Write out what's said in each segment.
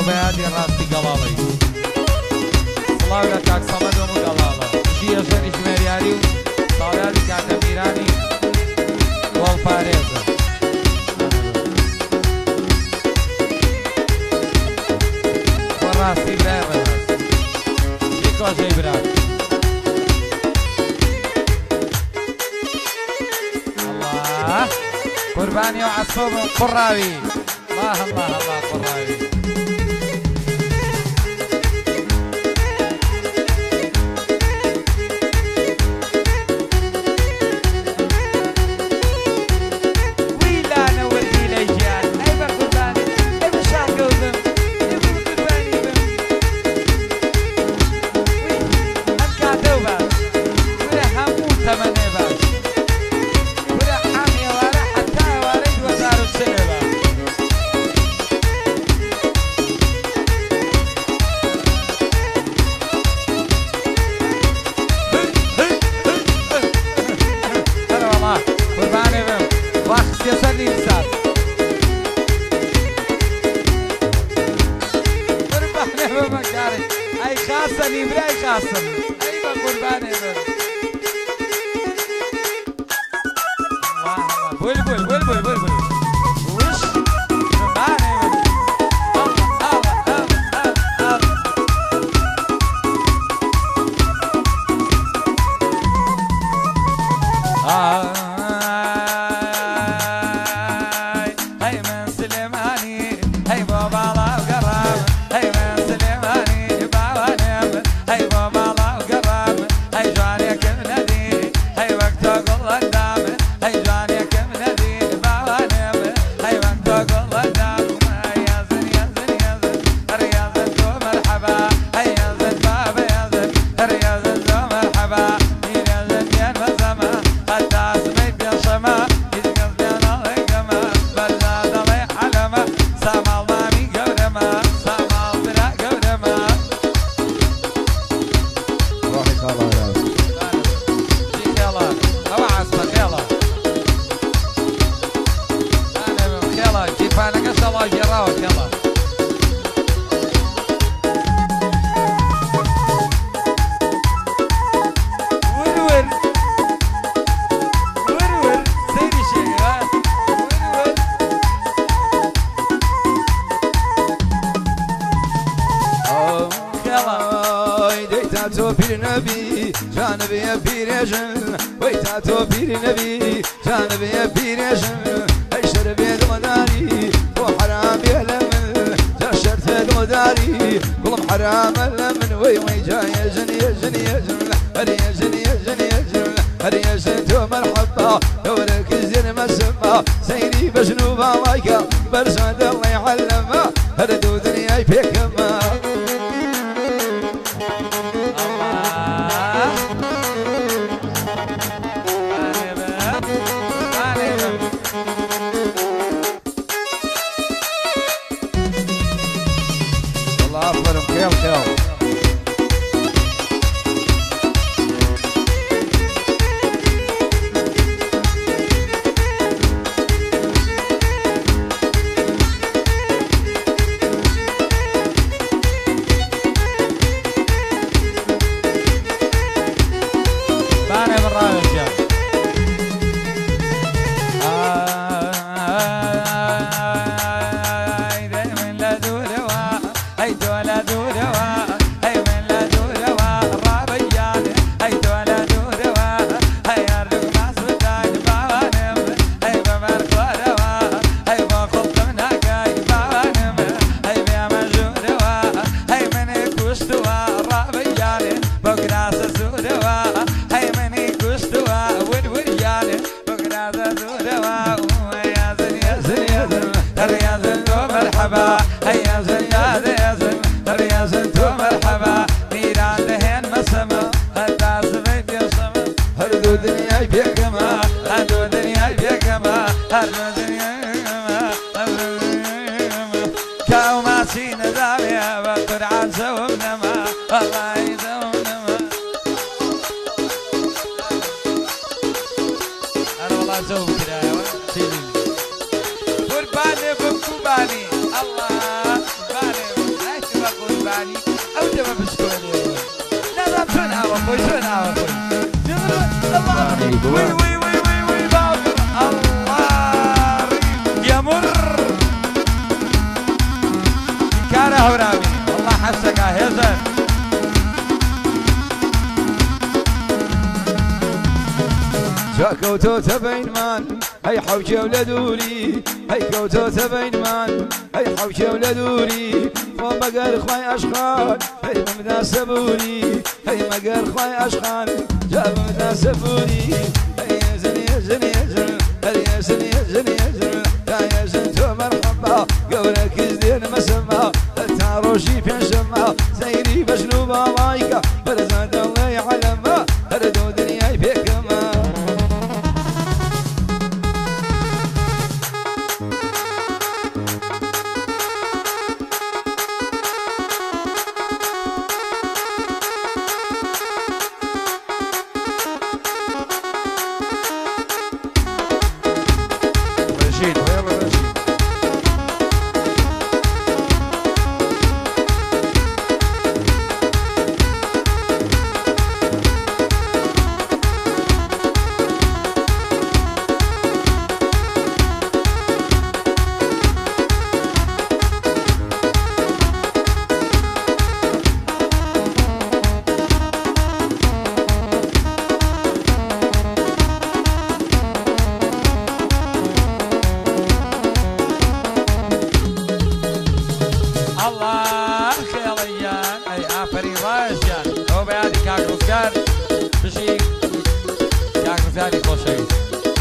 بيادي راسي قلالي صلاة لكاك صمد ومقلالة شي يشغل إجمالياري صالاتي كاك ميراني والفاريزة والراسي براي شيكو جاي براي الله قرباني وعصفوب قراوي الله الله الله قراوي قرباني بكوباني الله قرباني دەمە بشکۆنێ نازام چۆن ئاوە خۆی چۆن ئاوە خۆی وی وی وی وی وی باوکم الله يمر کارە هەوراوی والله حەشتەکە هێزن جا کەوتۆتە بینمان هەی حەوکێو لە دووری هەی کەوتۆتە بینمان هەی حەوکێو لە دووری خۆ مەگەر خوای ئەشخان هەی بمدا سەبووری هەی مەگەر خوای ئەشخان جا بمدا سەبووری هەی ێزن ێزن ێزن هەی ێزن ێزن ێزن تا ێزن تۆ مەرحەبا گەورە کەس دێنمە سەما تا ڕۆژی پێنجشەممە سەیری بەژن و باڵایکە بەرزە دەڵێی عەلەمە هەردوو دنیای پێکەمە کاکزاری خۆشەویست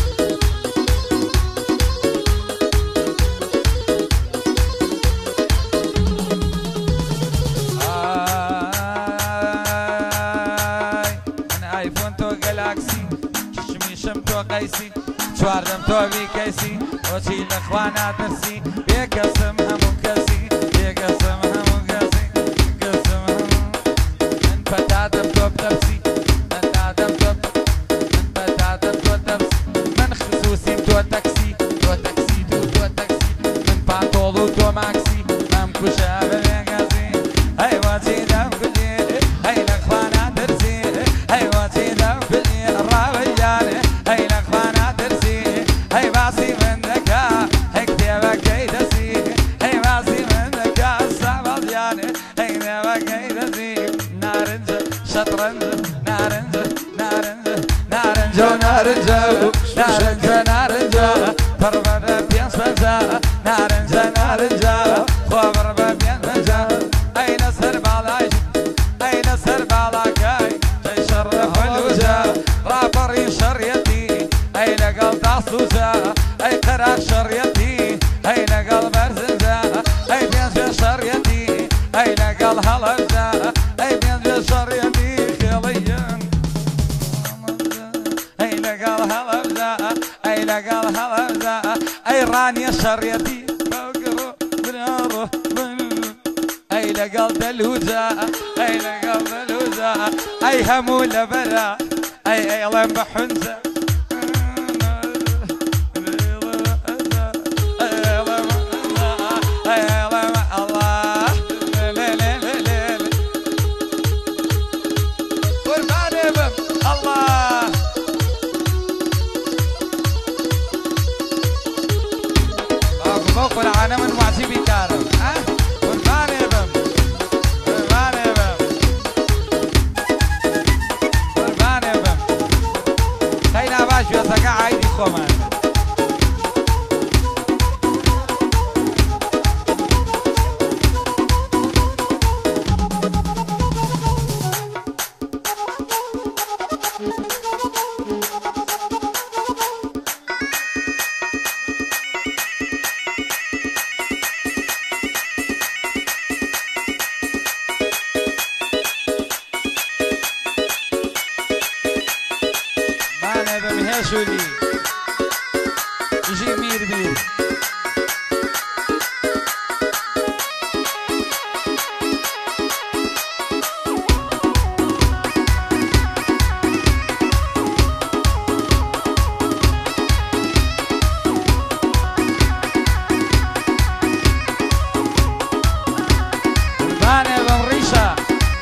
من ئایفۆن تۆ گەلاکسی شمیشم تۆ قەیسی چواردەم تۆ بیکەیسی بۆچی لەخوا ناترسی بێکەسم هەموو کەسی بێکەسم هەموو کەسی کەسم هەموو من پەتاتم تۆ بتەپسی من خصوصیم تۆ تەکسی تۆ تەکسی تۆ تەکسی من پانتۆڵ و تۆ ماکسی مام کوشە بەێگەزی هەی واچی دەم کولی هەی لەخوا ناترسی هەی واچی دەم کولی ڕاوەیانێ هەی لەخوا ناترسی هەی باسی من دەکا هەی کتێبەکەی دەسی هەی باسی من دەکا سابەڵیانێ هەی کتێبەکەی دەسی نارنجە شەترەنجە نارنجە نارنجە نارنجە نارنجە نارنجە نارنجە پڕبەدە پێنج پەنجە نارنجە نارنجە خۆ بڕبە پێنج پەنجە ئەی لەسەر باڵای ئەی لەسەر باڵاکەی ئەی شەڕە فەلوجە ڕاپەڕی شەڕیەتی ئەی لەگەڵ داسوجە ئەی قەراق شەڕیەتی ئەی لەگەڵ بەرزنجە ئەی پێنجێ شەڕیەتی ئەی لەگەڵ هەڵەبجە ئەی پێنجێ شەڕیەتی خێڵەیەن ئەی لەگەڵ هەڵەبجە ئەی لەگەڵ هەڵەبجە ئەی ڕانیە شەڕیەتی باوکڕۆ براڕۆ ئەی لەگەڵ دەلوجە ئەی لەگەڵ دەلوجە ئەی هەموو لەبەرە ئەی ئەیڵێم بە حونجە قرآن من واجبی کارم قربانه بم قربانه بم قربانه بم خیلی باش واسه عیدی خومن شولی جی میر بیر قربانه بم ریشا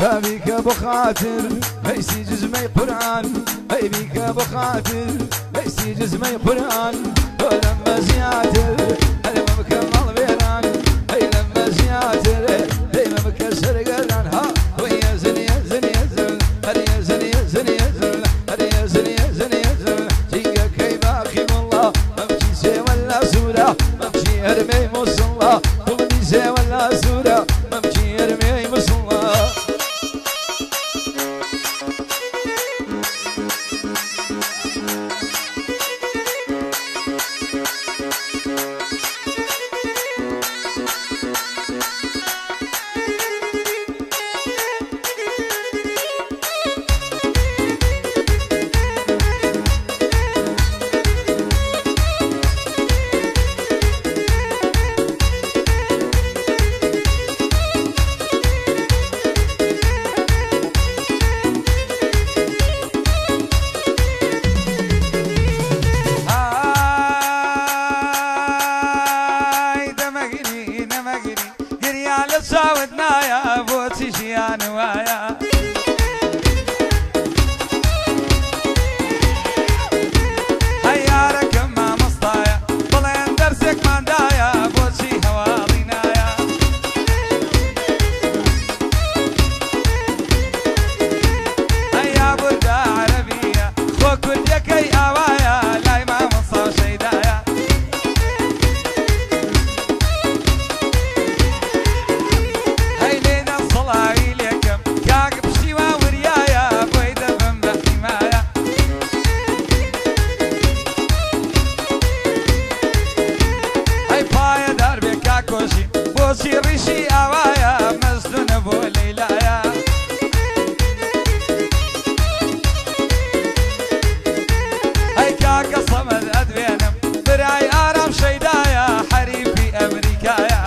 بابيك بخاطر ليسي جزمي قرآن بابيك بخاطر ليسي جزمي قرآن ولما زياتر لما مكمل بيران اي لما زياتر دايما مكسر قران ها ويا زني زني زن هري زني زني زن هري زني زني زن جيك كي باقي والله ممشي سي ولا سورة ممشي هرمي مصلى قلبي سي ولا سورة ممشي هرمي مصلى ساودنا يا بوتي شيان وايا هيا ركب ما مصطايا طلعن درسك ما دايا بوتي هواضينا يا هيا بلدة عربية خوك وديكي اوايا لاي ما مصطا شيدايا بوسي ريشي اوايا مسدون ابو ليلايا هاي كاكا صمد ادبينم براي ارام شيدايا حريفي امريكايا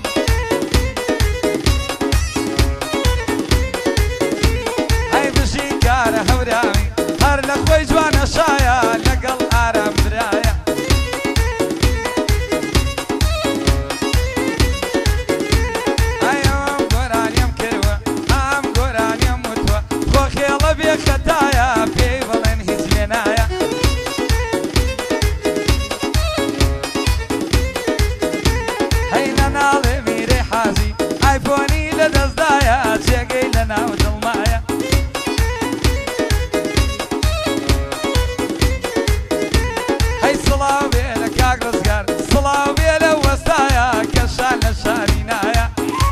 هاي بشي كاره هورامي هر لخوي جوانا شايا لقل ارام برايا خطايا في ظلن هزلنايا هينا ناظمي ريحازي ايفوني لدزدايا تيقي لنا وظلمايا هي صلاة بيلك اقرص قار صلاة بيلك وستايا كشان الشارينايا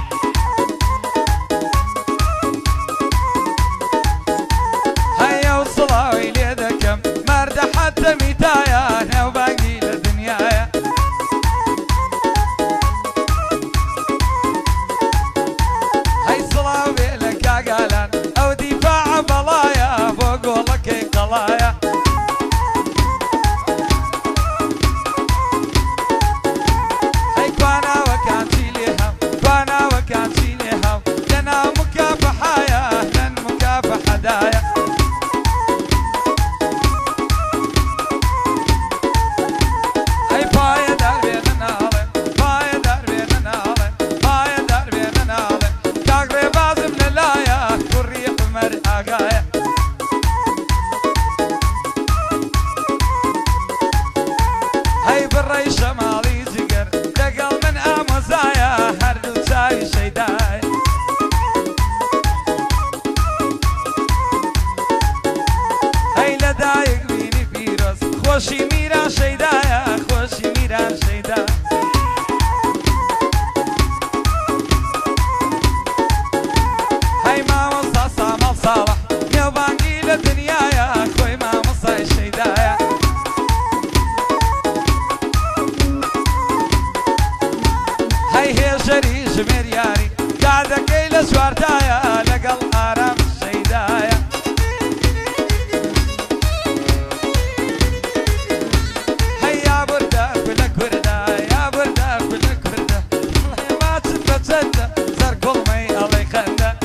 صلاوي ليدكم مرد حتى ميتايا انا وباقي لدنيايا هاي صلاوي لك قالان او دفاع بلايا فوق لك قلايا هاي كوانا وكانتي ليها كوانا وكانتي ليها لنا مكافحايا لن مكافحة دايا هاي بالري شمالي زقر دقل من اموزايا هردو ساي شيداي هاي لدايق بيني فيروس خوشي ميران شيدايا خوشي ميران شيداي هاي ما وصى صامل صالح نوبانقي للدنيايا خوي ما وصى شيدايا هي شري جمير ياري قاعدة كيلة سوارتايا لقل آرام الشيدايا هي يا بردة كلك بردة يا بردة كلك بردة والله ما تصدق تصدق زر كل مي الله يخنده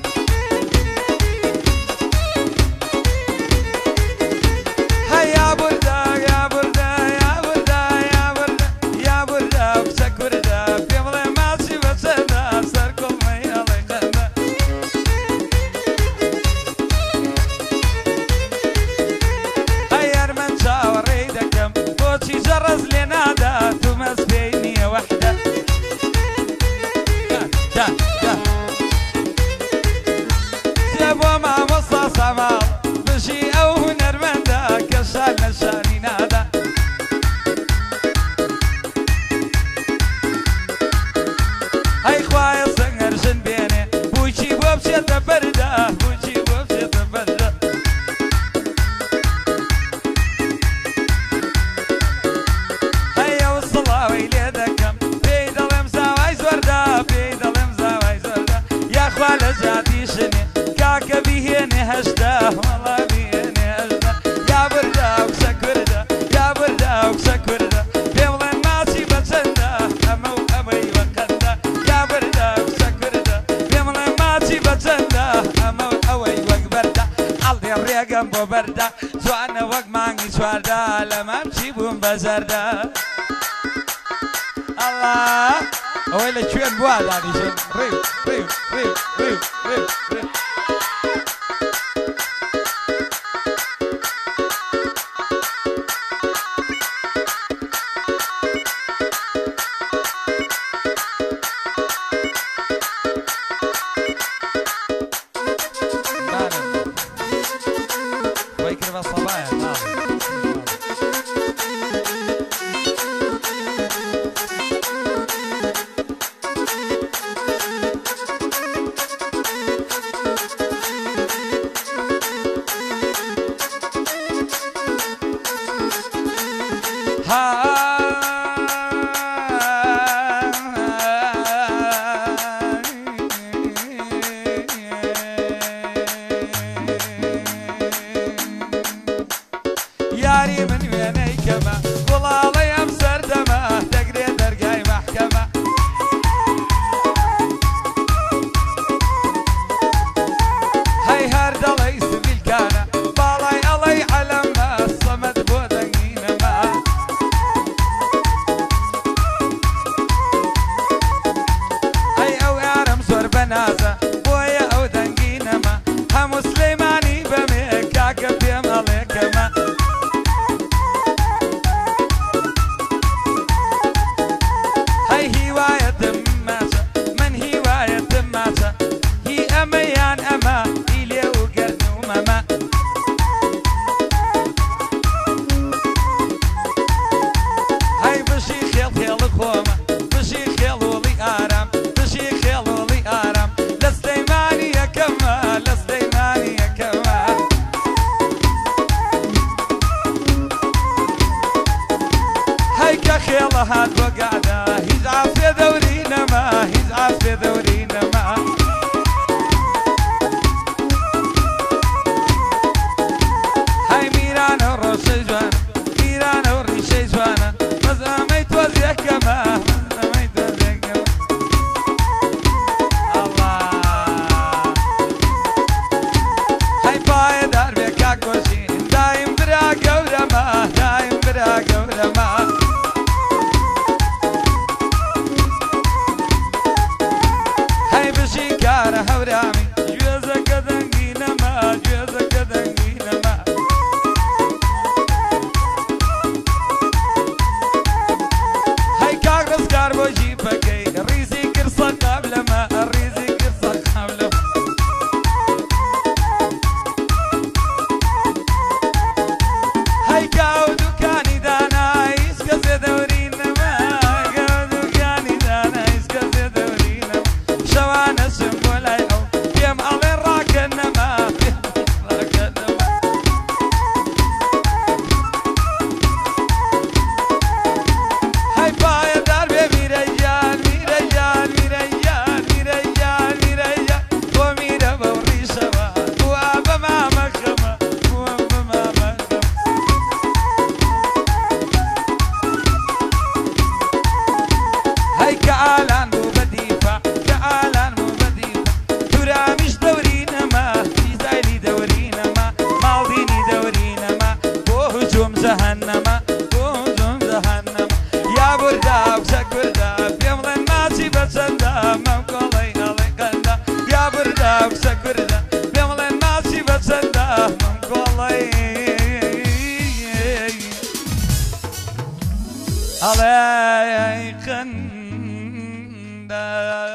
هي يا بردة يا بردة يا بردة يا بردة يا بردة وكسك بردة خالة جاتي شني كاكا بيهني هشتا والله بيهني هشتا يا بردا وسكردا يا بردا وسكردا بيولن ماشي بسندا أمو أبي وقندا يا بردا وسكردا بيولن ماشي بسندا أمو أبي وقبردا عالدي الريقم ببردا زوانا وق ماني سواردا لما امشي بوم بزردا الله ويلي شوين بواد هذه شن ريو ريو ريو ريو ريو ريو ويكرم الصبايا ياري من ويني كما والله يمسر دمه تقري درقاي محكمة هاي هارد الله يسبيل كان بالاي الله علمه الصمد بودنينا ما هاي او يارم صور بنازة بويا او دنقينا ما هم سليماني بميكا كبيم عليك ما خيالة هاد وقعدة يزعف في دورينا ما يزعف في دورينا ما هاي ميران ورشي جوانا ميران ورشي جوانا مزاميت وزيك كما مزاميت وزيك كما الله هاي باي دار بيكا كوشين دايم برا قورة ما دايم برا قورة ما شكارة هورامي جوزة كدنجينا ما جوزة كدنجينا ما هاي كاغرس كاربو جيبكي الريزي كرصة قبل ما الريزي كرصة قبل هاي كاو دكاني دانا يسكز دورينا ما كاو دكاني دانا يسكز دورينا ما شوانا سنبولاي او بيم علي راكنا ما راكنا ما هاي بايا داربي ميريان ميريان ميريان ميريان ميريان وميرا بوري سوا وابا ما مخما وابا ما مخما هاي كعالان مبديفة كعالان مبديفة ترامش دورينا ما إزايلي دورينا ما مالديني دورينا ما بوهجوم جهنم بوهجوم جهنم يا بردا وسكردا بيملن ماشي بسندا ممكولي علي قندا يا بردا وسكردا بيملن ماشي بسندا ممكولي علي قندا